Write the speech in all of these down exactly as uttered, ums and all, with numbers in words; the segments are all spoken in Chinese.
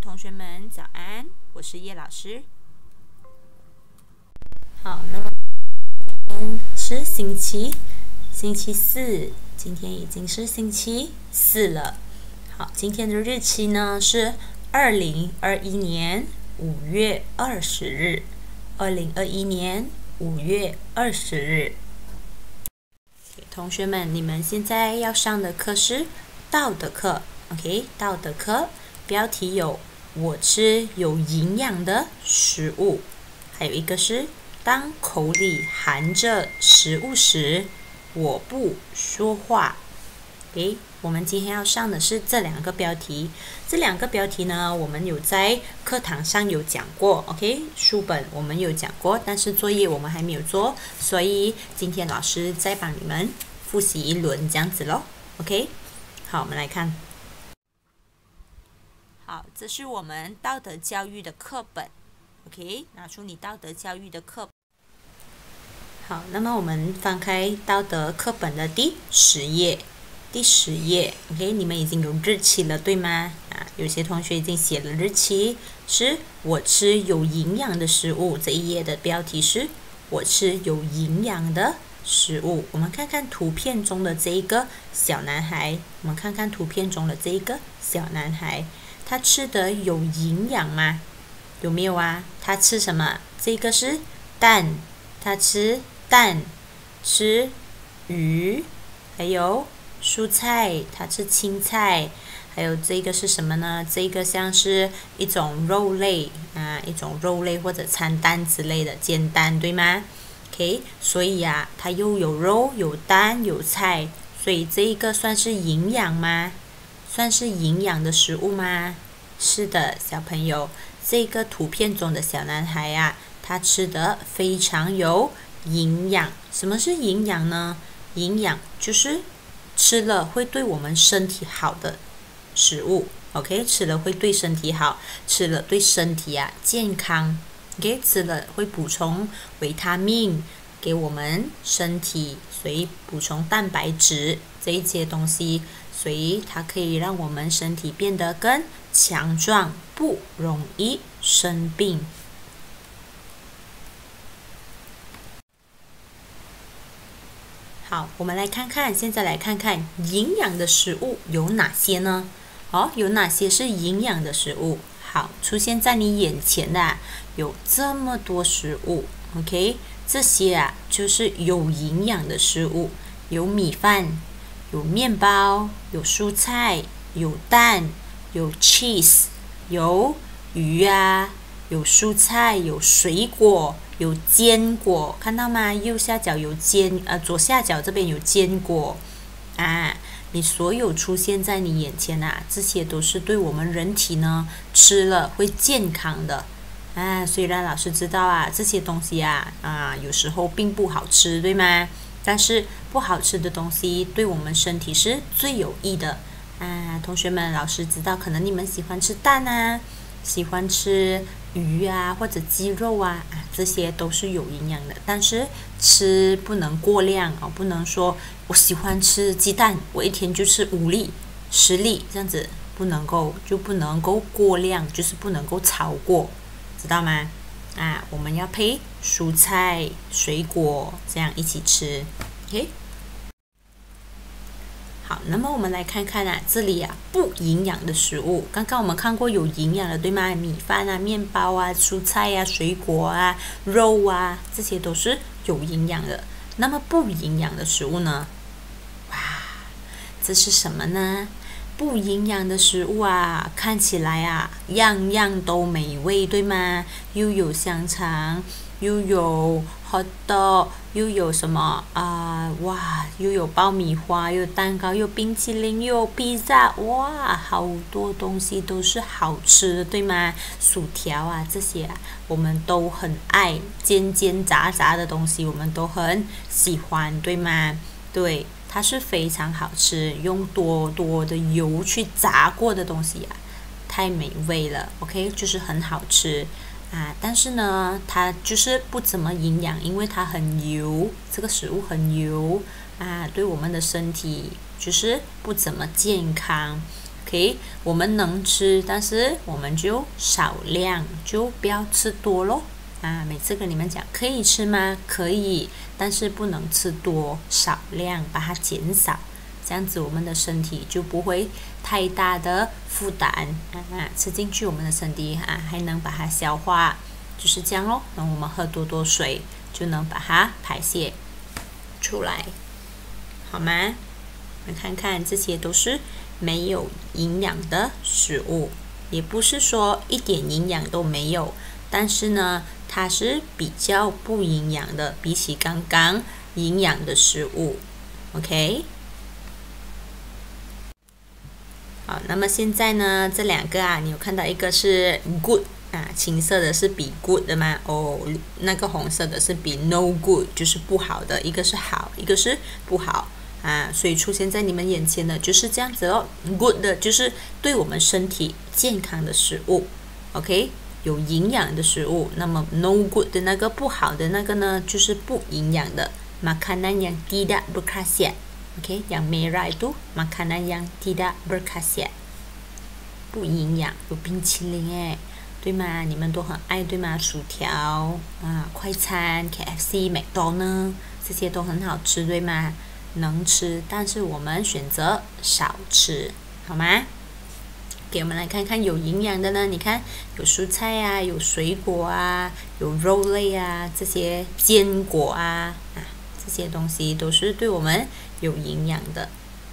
同学们早安，我是叶老师。好，那么今天是星期星期四，今天已经是星期四了。好，今天的日期呢是二零二一年五月二十日，二零二一年五月二十日。同学们，你们现在要上的课是道德课 ，OK？ 道德课标题有我吃有营养的食物，还有一个是当口里含着食物时，我不说话。诶，我们今天要上的是这两个标题。这两个标题呢，我们有在课堂上有讲过 ，OK？ 书本我们有讲过，但是作业我们还没有做，所以今天老师再帮你们复习一轮这样子咯 ，OK？ 好，我们来看。好，这是我们道德教育的课本 ，OK？ 拿出你道德教育的课本。好，那么我们翻开道德课本的第十页。第十页 ，OK， 你们已经有日期了，对吗？啊，有些同学已经写了日期，是我吃有营养的食物。这一页的标题是我吃有营养的食物。我们看看图片中的这一个小男孩，我们看看图片中的这一个小男孩，他吃的有营养吗？有没有啊？他吃什么？这个是蛋，他吃蛋，吃鱼，还有蔬菜，它吃青菜，还有这个是什么呢？这个像是一种肉类啊，一种肉类或者餐蛋之类的煎蛋，对吗 ？OK， 所以啊，它又有肉、有蛋、有菜，所以这一个算是营养吗？算是营养的食物吗？是的，小朋友，这个图片中的小男孩啊，他吃的非常有营养。什么是营养呢？营养就是吃了会对我们身体好的食物 ，OK？ 吃了会对身体好，吃了对身体啊健康 ，OK？ 吃了会补充维他命给我们身体，所以补充蛋白质这一些东西，所以它可以让我们身体变得更强壮，不容易生病。好，我们来看看，现在来看看营养的食物有哪些呢？哦，有哪些是营养的食物？好，出现在你眼前的、啊、有这么多食物 ，OK？ 这些啊就是有营养的食物，有米饭，有面包，有蔬菜，有蛋，有 cheese， 有鱼啊，有蔬菜，有水果。有坚果，看到吗？右下角有坚，呃，左下角这边有坚果，啊，你所有出现在你眼前啊，这些都是对我们人体呢吃了会健康的，啊，虽然老师知道啊，这些东西啊，啊，有时候并不好吃，对吗？但是不好吃的东西对我们身体是最有益的，啊，同学们，老师知道，可能你们喜欢吃蛋啊。喜欢吃鱼啊，或者鸡肉啊，啊，这些都是有营养的。但是吃不能过量哦，不能说我喜欢吃鸡蛋，我一天就吃五粒、十粒这样子，不能够就不能够过量，就是不能够超过，知道吗？啊，我们要配蔬菜、水果这样一起吃 ，OK？好，那么我们来看看啊，这里啊不营养的食物，刚刚我们看过有营养的，对吗？米饭啊、面包啊、蔬菜啊、水果啊、肉啊，这些都是有营养的。那么不营养的食物呢？哇，这是什么呢？不营养的食物啊，看起来啊样样都美味，对吗？又有香肠，又有 hot dog， 又有什么啊、呃？哇，又有爆米花，又有蛋糕，又有冰淇淋，又有披萨，哇，好多东西都是好吃的，对吗？薯条啊，这些啊，我们都很爱，煎煎炸炸的东西，我们都很喜欢，对吗？对。它是非常好吃，用多多的油去炸过的东西啊，太美味了 ，OK， 就是很好吃啊。但是呢，它就是不怎么营养，因为它很油，这个食物很油啊，对我们的身体就是不怎么健康 OK， 我们能吃，但是我们就少量，就不要吃多咯。啊，每次跟你们讲可以吃吗？可以，但是不能吃多，少量把它减少，这样子我们的身体就不会太大的负担啊，吃进去我们的身体啊还能把它消化，就是这样咯。那我们喝多多水就能把它排泄出来，好吗？我们看看这些都是没有营养的食物，也不是说一点营养都没有，但是呢，它是比较不营养的，比起刚刚营养的食物 ，OK。好，那么现在呢，这两个啊，你有看到一个是 good 啊，青色的是比 good 的吗？哦，那个红色的是比 no good， 就是不好的，一个是好，一个是不好。啊，所以出现在你们眼前的就是这样子哦。good 的就是对我们身体健康的食物 ，OK， 有营养的食物。那么 no good 的那个不好的那个呢，就是不营养的 makanan yang tidak berkhasiat，OK， yang merah itu makanan yang tidak berkhasiat， 不营养。有冰淇淋诶，对吗？你们都很爱对吗？薯条啊，快餐 K F C、麦当劳这些都很好吃，对吗？能吃，但是我们选择少吃，好吗？给我们来看看有营养的呢。你看，有蔬菜啊，有水果啊，有肉类啊，这些坚果啊，啊，这些东西都是对我们有营养的。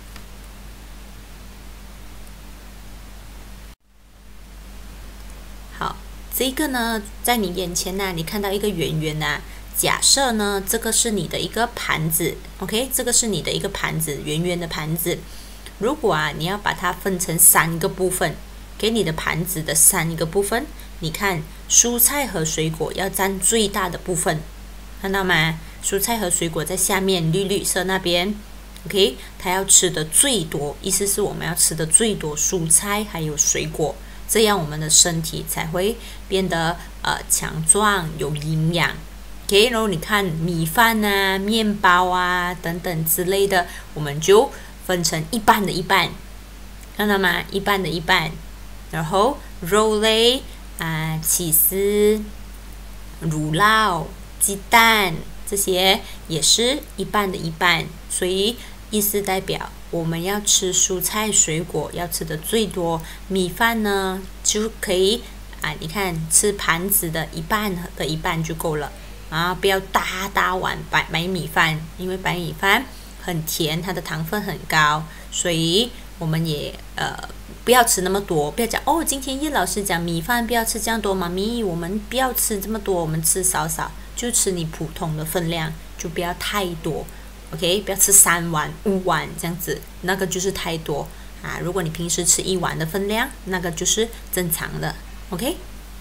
好，这个呢，在你眼前呢、啊，你看到一个圆圆的、啊。假设呢，这个是你的一个盘子 ，OK， 这个是你的一个盘子，圆圆的盘子。如果啊，你要把它分成三个部分，给你的盘子的三个部分，你看蔬菜和水果要占最大的部分，看到吗？蔬菜和水果在下面绿绿色那边 ，OK， 它要吃的最多，意思是我们要吃的最多蔬菜还有水果，这样我们的身体才会变得呃强壮有营养。OK， 然后你看米饭啊、面包啊等等之类的，我们就分成一半的一半，看到吗？一半的一半。然后肉类啊、起司、乳酪、鸡蛋这些也是一半的一半。所以意思代表我们要吃蔬菜水果要吃的最多，米饭呢就可以啊，你看吃盘子的一半的一半就够了。啊，不要大大碗白白米饭，因为白米饭很甜，它的糖分很高，所以我们也呃不要吃那么多。不要讲哦，今天叶老师讲米饭不要吃这样多，妈咪，我们不要吃这么多，我们吃少少，就吃你普通的分量，就不要太多。OK， 不要吃三碗、五碗这样子，那个就是太多啊。如果你平时吃一碗的分量，那个就是正常的。OK。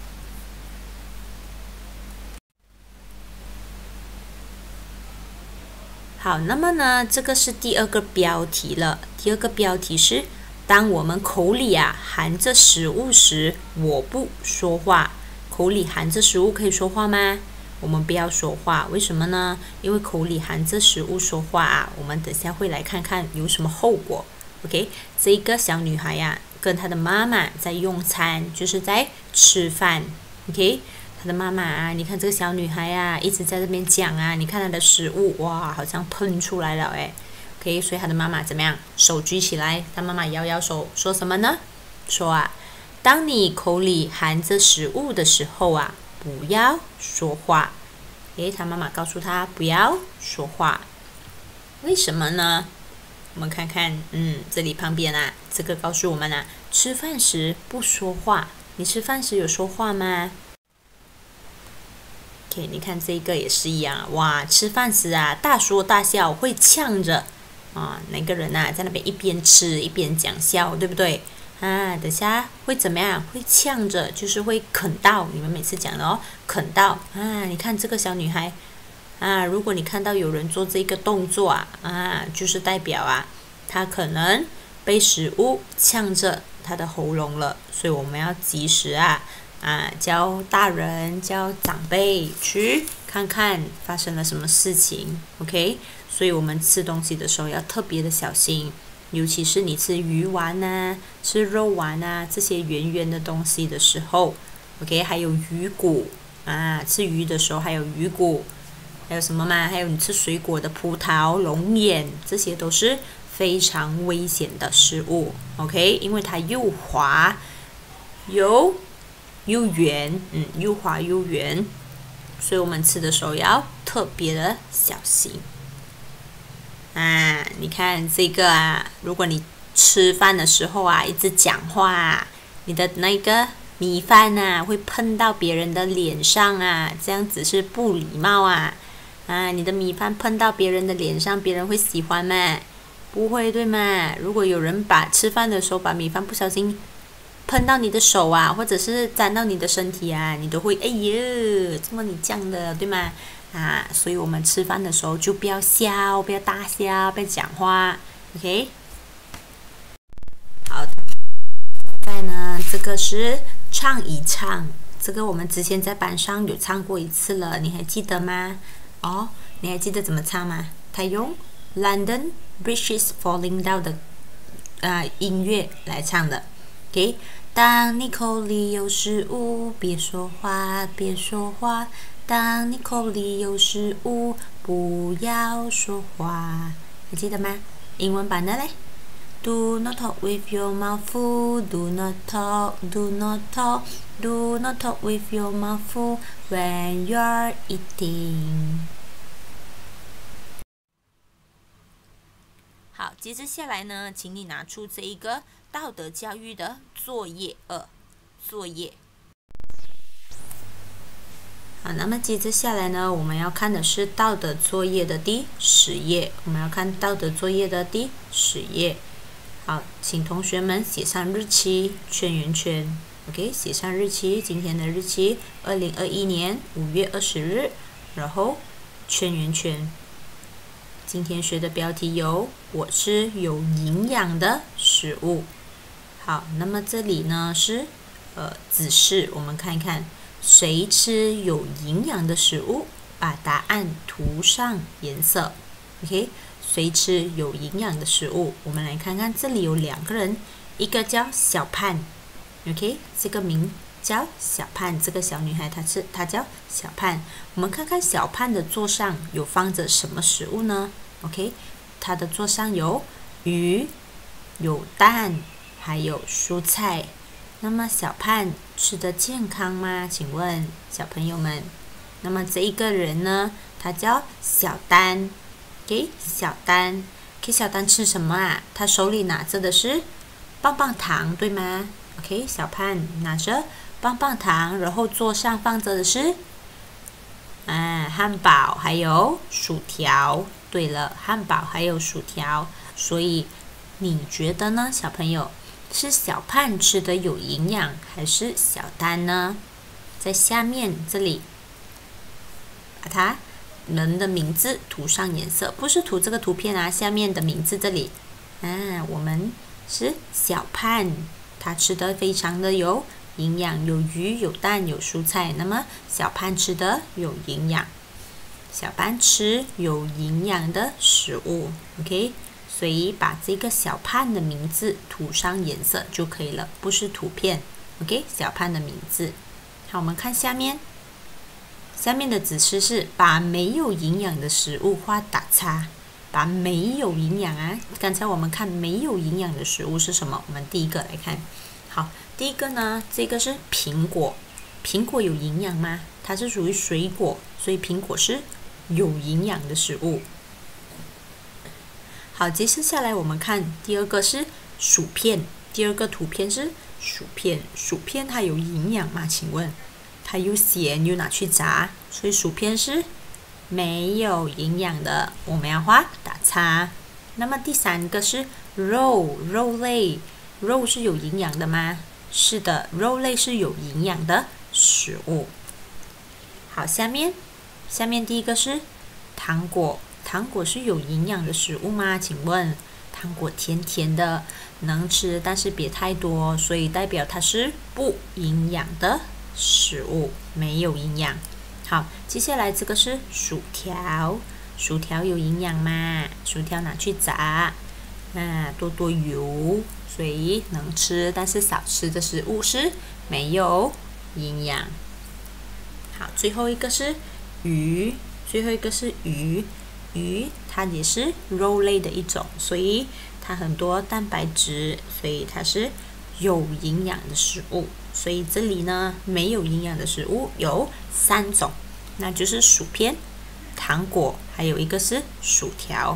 好，那么呢，这个是第二个标题了。第二个标题是：当我们口里啊含着食物时，我不说话。口里含着食物可以说话吗？我们不要说话，为什么呢？因为口里含着食物说话啊，我们等下会来看看有什么后果。OK， 这一个小女孩呀、啊，跟她的妈妈在用餐，就是在吃饭。OK。她的妈妈啊，你看这个小女孩啊，一直在这边讲啊，你看她的食物，哇，好像喷出来了诶 OK， 所以她的妈妈怎么样？手举起来，她妈妈摇摇手，说什么呢？说啊，当你口里含着食物的时候啊，不要说话。诶，她妈妈告诉她不要说话，为什么呢？我们看看，嗯，这里旁边啊，这个告诉我们啊，吃饭时不说话。你吃饭时有说话吗？OK， 你看这个也是一样，哇，吃饭时啊大说大笑，会呛着啊，哪个人啊在那边一边吃一边讲笑，对不对？啊，等下会怎么样？会呛着，就是会啃到。你们每次讲的哦，啃到啊！你看这个小女孩啊，如果你看到有人做这个动作啊，啊，就是代表啊，她可能被食物呛着她的喉咙了，所以我们要及时啊。啊，教大人、教长辈去看看发生了什么事情 ，OK？ 所以我们吃东西的时候要特别的小心， 尤其是你吃鱼丸啊、吃肉丸啊这些圆圆的东西的时候 ，OK， 还有鱼骨啊，吃鱼的时候还有鱼骨，还有什么吗？还有你吃水果的葡萄、龙眼，这些都是非常危险的食物 ，OK， 因为它又滑又又圆，嗯，又滑又圆，所以我们吃的时候要特别的小心。啊，你看这个啊，如果你吃饭的时候啊，一直讲话啊，你的那个米饭啊会碰到别人的脸上啊，这样子是不礼貌啊！啊，你的米饭碰到别人的脸上，别人会喜欢吗？不会，对吗？如果有人把吃饭的时候把米饭不小心碰到你的手啊，或者是沾到你的身体啊，你都会哎呀，怎么你这样的，对吗？啊，所以我们吃饭的时候就不要笑，不要大笑，不要讲话 ，OK？ 好，现在呢，这个是唱一唱，这个我们之前在班上有唱过一次了，你还记得吗？哦，你还记得怎么唱吗？他用 London Bridge is Falling Down 的啊、呃、音乐来唱的 ，OK？ 当你口里有食物，别说话，别说话。当你口里有食物，不要说话，还记得吗？英文版的嘞 ，Do not talk with your mouth full. Do not talk. Do not talk. Do not talk with your mouth full when you're eating. 好，接着下来呢，请你拿出这一个道德教育的作业二，作业。好，那么接着下来呢，我们要看的是道德作业的第十页。我们要看道德作业的第十页。好，请同学们写上日期，圈圆圈。OK， 写上日期，今天的日期，二零二一年五月二十日，然后圈圆圈。今天学的标题有“我吃有营养的食物”。好，那么这里呢是呃指示，我们看一看。谁吃有营养的食物？把答案涂上颜色。OK， 谁吃有营养的食物？我们来看看，这里有两个人，一个叫小盼 ，OK， 这个名叫小盼，这个小女孩她是她叫小盼。我们看看小盼的桌上有放着什么食物呢 ？OK， 她的桌上有鱼、有蛋，还有蔬菜。那么小盼吃得健康吗？请问小朋友们。那么这一个人呢，他叫小丹。给小丹，给小丹吃什么啊？他手里拿着的是棒棒糖，对吗 ？OK， 小盼拿着棒棒糖，然后桌上放着的是啊汉堡还有薯条。对了，汉堡还有薯条。所以你觉得呢，小朋友？是小盼吃的有营养，还是小丹呢？在下面这里，把它人的名字涂上颜色，不是涂这个图片啊，下面的名字这里啊，我们是小盼，他吃的非常的有营养，有鱼、有蛋、有蔬菜。那么小盼吃的有营养，小盼吃有营养的食物 ，OK。所以把这个小盼的名字涂上颜色就可以了，不是图片 ，OK？ 小盼的名字。好，我们看下面，下面的指示是把没有营养的食物画打叉，把没有营养啊，刚才我们看没有营养的食物是什么？我们第一个来看，好，第一个呢，这个是苹果，苹果有营养吗？它是属于水果，所以苹果是有营养的食物。好，接着下来我们看第二个是薯片，第二个图片是薯片，薯片它有营养吗？请问，它又咸又拿去炸，所以薯片是没有营养的，我们要画打叉。那么第三个是肉，肉类，肉是有营养的吗？是的，肉类是有营养的食物。好，下面，下面第一个是糖果。糖果是有营养的食物吗？请问，糖果甜甜的，能吃，但是别太多，所以代表它是不营养的食物，没有营养。好，接下来这个是薯条，薯条有营养吗？薯条拿去炸， 啊，多多油，所以能吃，但是少吃的食物是没有营养。好，最后一个是鱼，最后一个是鱼，鱼它也是肉类的一种，所以它很多蛋白质，所以它是有营养的食物。所以这里呢，没有营养的食物有三种，那就是薯片、糖果，还有一个是薯条。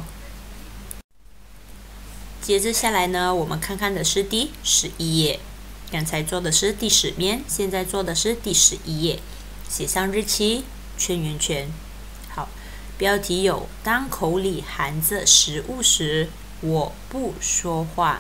接着下来呢，我们看看的是第十一页。刚才做的是第十面，现在做的是第十一页。写上日期，圈圆圈。好，标题有：当口里含着食物时，我不说话。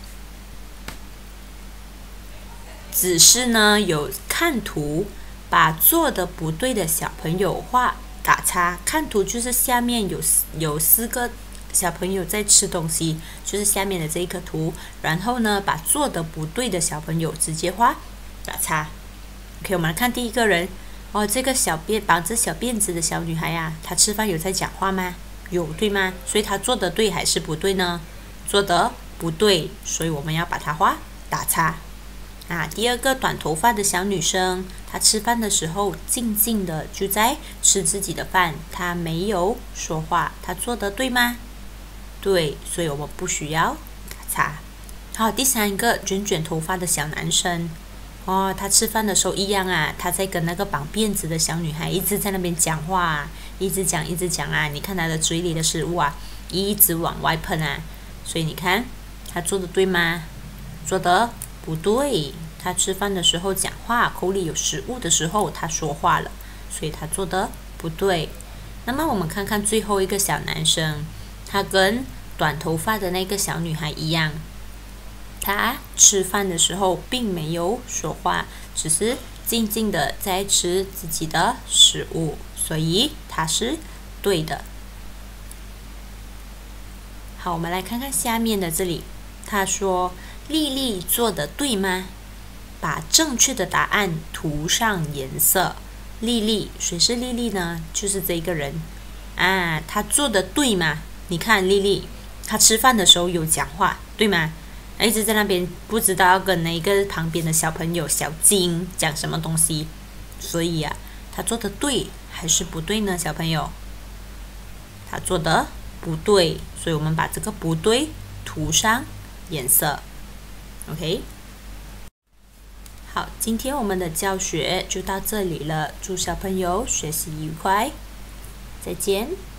指示呢有看图，把做的不对的小朋友画打叉。看图就是下面有有四个小朋友在吃东西，就是下面的这一颗图。然后呢，把做的不对的小朋友直接画打叉。OK， 我们来看第一个人。哦，这个小辫绑着小辫子的小女孩啊，她吃饭有在讲话吗？有，对吗？所以她做的对还是不对呢？做的不对，所以我们要把它画打叉。啊，第二个短头发的小女生，她吃饭的时候静静的就在吃自己的饭，她没有说话，她做的对吗？对，所以我们不需要打叉。好，第三个卷卷头发的小男生。哦，他吃饭的时候一样啊，他在跟那个绑辫子的小女孩一直在那边讲话啊，一直讲一直讲啊。你看他的嘴里的食物啊，一直往外喷啊。所以你看，他做的对吗？做的不对。他吃饭的时候讲话，口里有食物的时候他说话了，所以他做的不对。那么我们看看最后一个小男生，他跟短头发的那个小女孩一样。他吃饭的时候并没有说话，只是静静的在吃自己的食物，所以他是对的。好，我们来看看下面的这里，他说：“丽丽做的对吗？把正确的答案涂上颜色。”丽丽，谁是丽丽呢？就是这个人啊，她做的对吗？你看丽丽，她吃饭的时候有讲话，对吗？一直在那边不知道要跟那个旁边的小朋友小金讲什么东西，所以啊，他做的对还是不对呢？小朋友，他做的不对，所以我们把这个不对涂上颜色。OK， 好，今天我们的教学就到这里了，祝小朋友学习愉快，再见。